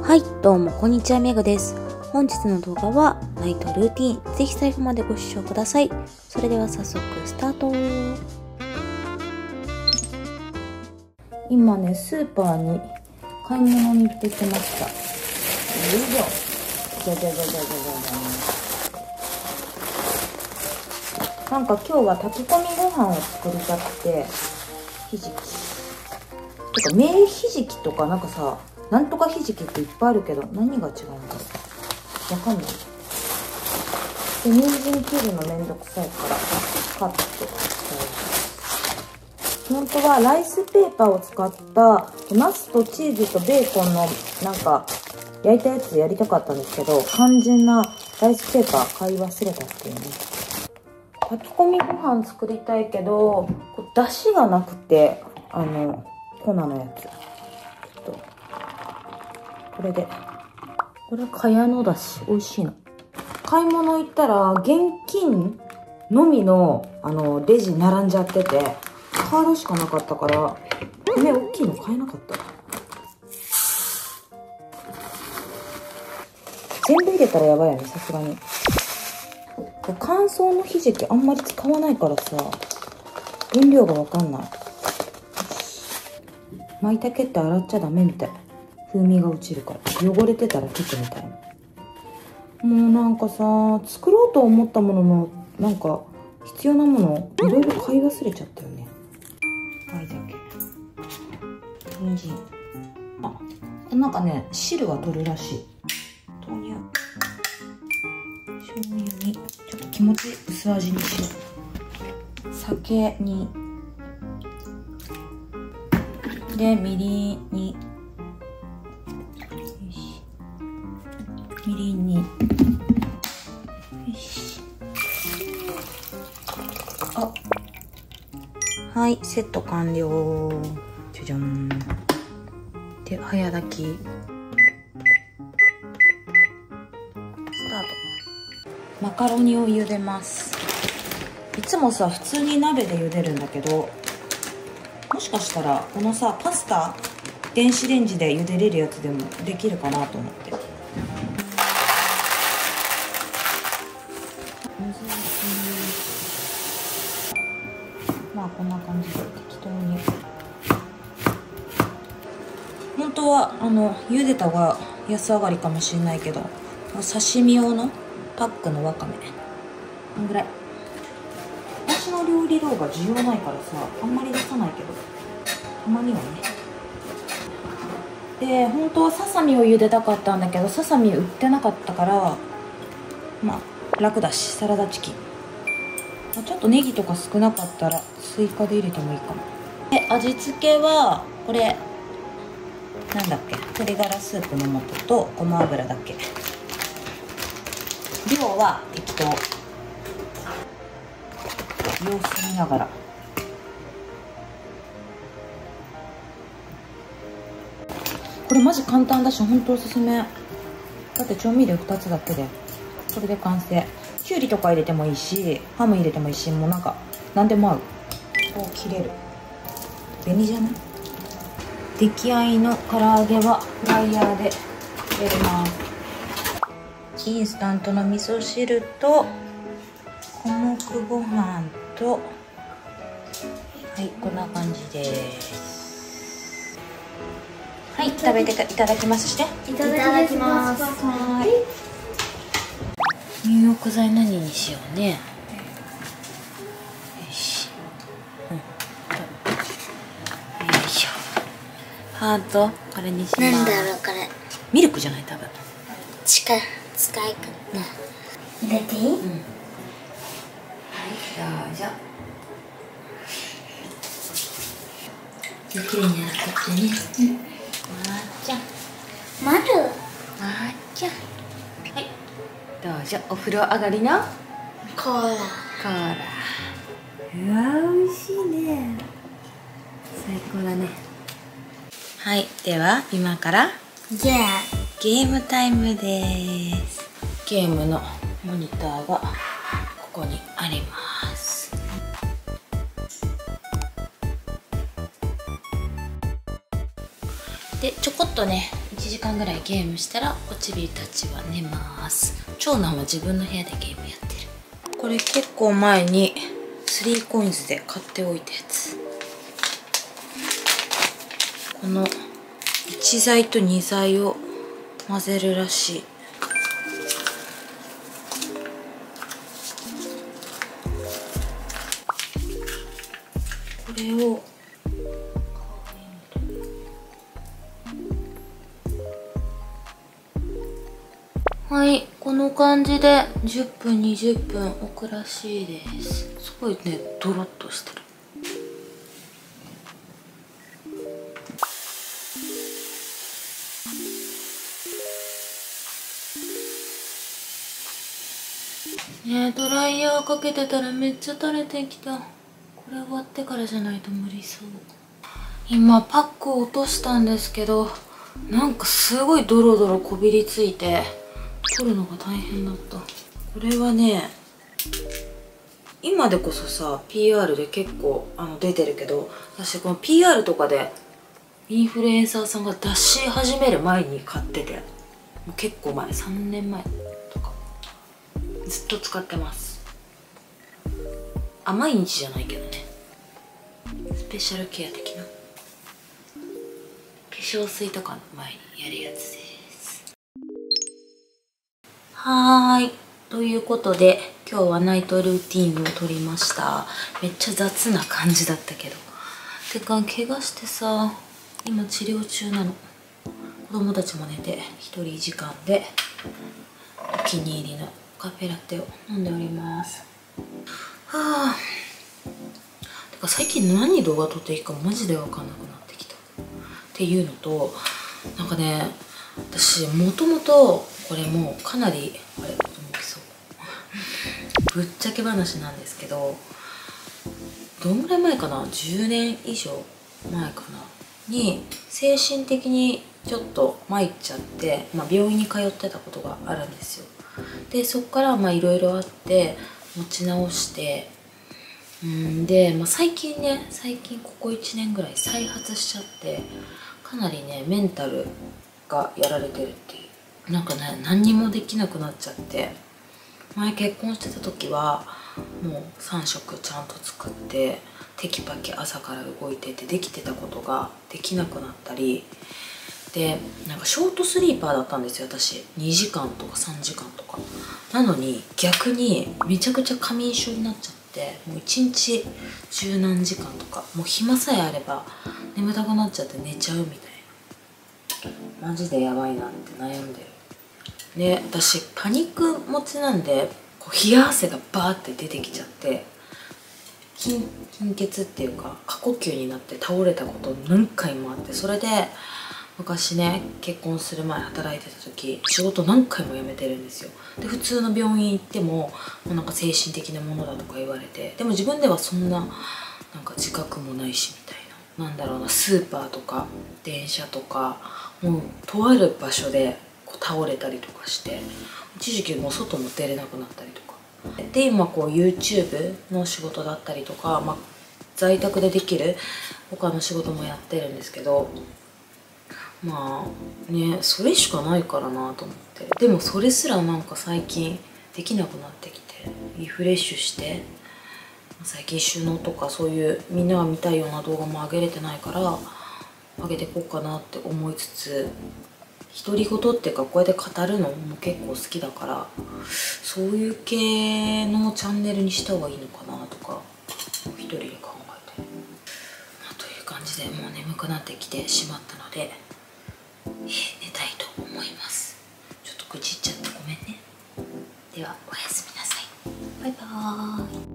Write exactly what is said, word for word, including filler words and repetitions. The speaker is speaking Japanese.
はい、どうもこんにちは、めぐです。本日の動画はナイトルーティン。ぜひ最後までご視聴ください。それでは早速スタート。今ね、スーパーに買い物に行ってきました。よいしょ。じゃじゃじゃじゃじゃじゃ。なんか今日は炊き込みご飯を作りたくて、ひじき。てか、芽ひじきとかなんかさ、なんとかひじきっていっぱいあるけど、何が違うんだろう。わかんない。で、人参切るのめんどくさいからカットして。本当はライスペーパーを使ったナスとチーズとベーコンのなんか焼いたやつやりたかったんですけど、肝心なライスペーパー買い忘れたっていうね。炊き込みご飯作りたいけど、出汁がなくて、あの粉のやつ。ちょっとこれで。これかやのだし、美味しいの。買い物行ったら、現金のみの、あの、レジ並んじゃってて、カードしかなかったから、米大きいの買えなかった。全部入れたらやばいよね、さすがに。乾燥のひじきあんまり使わないからさ、分量がわかんない。舞茸って洗っちゃダメみたい。風味が落ちるから。汚れてたら切ってみたいな。もうなんかさ、作ろうと思ったものの、なんか必要なものいろいろ買い忘れちゃったよね。はいだけ。人参。あ、なんかね、汁は取るらしい。豆乳。醤油に、ちょっと気持ち薄味にしよう。酒に。で、みりんに。みりんに。よし。あ。はい、セット完了。じゃじゃん。で、早炊き。スタート。マカロニを茹でます。いつもさ、普通に鍋で茹でるんだけど、もしかしたら、このさ、パスタ、電子レンジで茹でれるやつでもできるかなと思って。まあこんな感じで適当に。本当はあの茹でた方が安上がりかもしれないけど、刺身用のパックのわかめこんぐらい。私の料理動画需要ないからさ、あんまり出さないけど、たまにはね。で、本当はささみを茹でたかったんだけど、ささみ売ってなかったから、まあ楽だし、サラダチキン。ちょっとネギとか少なかったら追加で入れてもいいかも。で、味付けはこれなんだっけ、鶏ガラスープの素とごま油だけ。量は適当。様子見ながら。これマジ簡単だし、ほんとおすすめ。だって調味料ふたつだけでこれで完成。きゅうりとか入れてもいいし、ハム入れてもいいし、もうなんか何でも合う。こう切れる。便利じゃない？出来合いの唐揚げはフライヤーで入れます。インスタントの味噌汁と五目ご飯と、はい、こんな感じです。はい、食べていただきますして。 いただきます。 はい。入浴剤何にしようね。よし。うん。よいしょ。ハート、これにします。 なんだろうこれ。 ミルクじゃない多分。 使い使い方。入れていい？うん。はい、 どうぞ。 きれいに洗ってね。うん。 まっちゃん。 まる。 まっちゃん。はい。どうぞ、お風呂上がりのコーラ。 コーラ。うわ、美味しいね。最高だね。はい、では今からじゃあゲームタイムです。ゲームのモニターがここにあります。で、ちょこっとね、いちちじかんぐらいゲームしたらおちびたちは寝ます。長男は自分の部屋でゲームやってる。これ結構前にスリーコインズで買っておいたやつ。このいち剤とに剤を混ぜるらしい。これをはい、この感じでじゅっぷんにじゅっぷん置くらしいです。すごいね、ドロッとしてる。ねえ、ドライヤーかけてたらめっちゃ垂れてきた。これ終わってからじゃないと無理そう。今パックを落としたんですけど、なんかすごいドロドロこびりついて取るのが大変だった。これはね、今でこそさ ピーアール で結構あの出てるけど、私この ピーアール とかでインフルエンサーさんが出し始める前に買ってて、もう結構前、さんねんまえとかずっと使ってます。あ、毎日じゃないけどね、スペシャルケア的な化粧水とかの前にやるやつです。はーい、ということで今日はナイトルーティーンを撮りました。めっちゃ雑な感じだったけど、てか怪我してさ、今治療中なの。子供たちも寝て一人時間でお気に入りのカフェラテを飲んでおります。はあ、てか最近何動画撮っていいかマジで分かんなくなってきたっていうのと、なんかね、私もともとこれもかなりあれ子供来そうぶっちゃけ話なんですけど、どんぐらい前かな、じゅうねん以上前かなに精神的にちょっと参っちゃって、まあ、病院に通ってたことがあるんですよ。でそっからまあいろいろあって持ち直して、うんで、まあ、最近ね最近ここいちねんぐらい再発しちゃって、かなりねメンタルがやられてるっていう、なんかね何にもできなくなっちゃって、前結婚してた時はもうさん食ちゃんと作ってテキパキ朝から動いててできてたことができなくなったりで、なんかショートスリーパーだったんですよ私。にじかんとかさんじかんとかなのに、逆にめちゃくちゃ過眠症になっちゃって、もういちにち十何時間とか、もう暇さえあれば眠たくなっちゃって寝ちゃうみたいな。マジでやばいなって悩んでる。で私パニック持ちなんで、こう冷や汗がバーって出てきちゃって、貧貧血っていうか過呼吸になって倒れたこと何回もあって、それで昔ね結婚する前働いてた時仕事何回も辞めてるんですよ。で普通の病院行ってももうなんか精神的なものだとか言われて、でも自分ではそんななんか自覚もないしみたいな、なんだろうな、スーパーとか電車とかもうとある場所でこう倒れたりとかして、一時期もう外も出れなくなったりとかで、今こう YouTube の仕事だったりとか、まあ、在宅でできる他の仕事もやってるんですけど、まあねそれしかないからなと思って、でもそれすらなんか最近できなくなってきて、リフレッシュして最近収納とかそういうみんなが見たいような動画も上げれてないから上げていこうかなって思いつつ、独り言っていうかこうやって語るのも結構好きだから、そういう系のチャンネルにした方がいいのかなとか一人で考えて、まあ、という感じでもう眠くなってきてしまったので、えー、寝たいと思います。ちょっと愚痴っちゃってごめんね。ではおやすみなさい。バイバーイ。